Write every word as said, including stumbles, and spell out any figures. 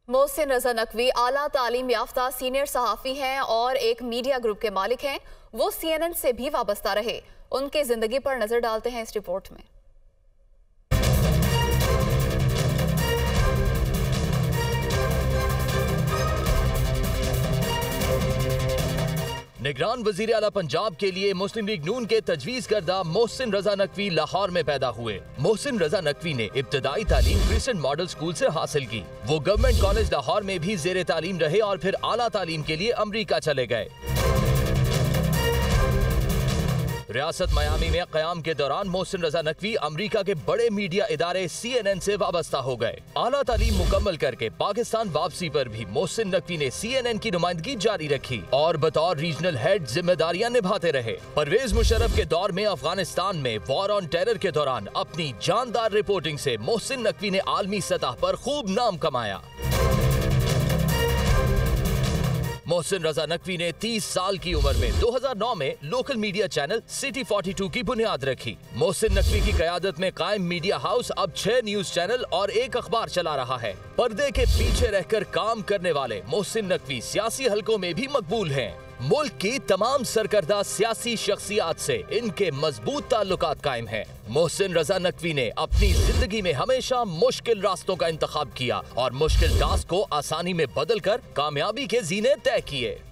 मोहसिन रजा नकवी आला तालीम याफ्ता सीनियर सहाफ़ी हैं और एक मीडिया ग्रुप के मालिक हैं। वो सी एन एन से भी वाबस्ता रहे। उनके जिंदगी पर नजर डालते हैं इस रिपोर्ट में। निगरान वजीर आला पंजाब के लिए मुस्लिम लीग नून के तजवीज करदा मोहसिन रजा नकवी लाहौर में पैदा हुए। मोहसिन रजा नकवी ने इब्तदाई तालीम क्रिश्चियन मॉडल स्कूल से हासिल की। वो गवर्नमेंट कॉलेज लाहौर में भी जेर तालीम रहे और फिर आला तालीम के लिए अमरीका चले गए। रियासत मियामी में क़याम के दौरान मोहसिन रजा नकवी अमरीका के बड़े मीडिया इदारे सी एन एन से वाबस्ता हो गए। आला तालीम मुकम्मल करके पाकिस्तान वापसी पर भी मोहसिन नकवी ने सी एन एन की नुमाइंदगी जारी रखी और बतौर रीजनल हेड जिम्मेदारियां निभाते रहे। परवेज मुशर्रफ के दौर में अफगानिस्तान में वॉर ऑन टेरर के दौरान अपनी जानदार रिपोर्टिंग से मोहसिन नकवी ने आलमी सतह पर खूब नाम कमाया। मोहसिन रजा नकवी ने तीस साल की उम्र में दो हज़ार नौ में लोकल मीडिया चैनल सिटी बयालीस की बुनियाद रखी। मोहसिन नकवी की क़यादत में कायम मीडिया हाउस अब छह न्यूज चैनल और एक अखबार चला रहा है। पर्दे के पीछे रहकर काम करने वाले मोहसिन नकवी सियासी हलकों में भी मकबूल हैं। मुल्क की तमाम सरकर्दा सियासी शख्सियात से इनके मजबूत ताल्लुकात कायम हैं। मोहसिन रजा नकवी ने अपनी जिंदगी में हमेशा मुश्किल रास्तों का इंतखाब किया और मुश्किल टास्क को आसानी में बदलकर कामयाबी के जीने तय किए।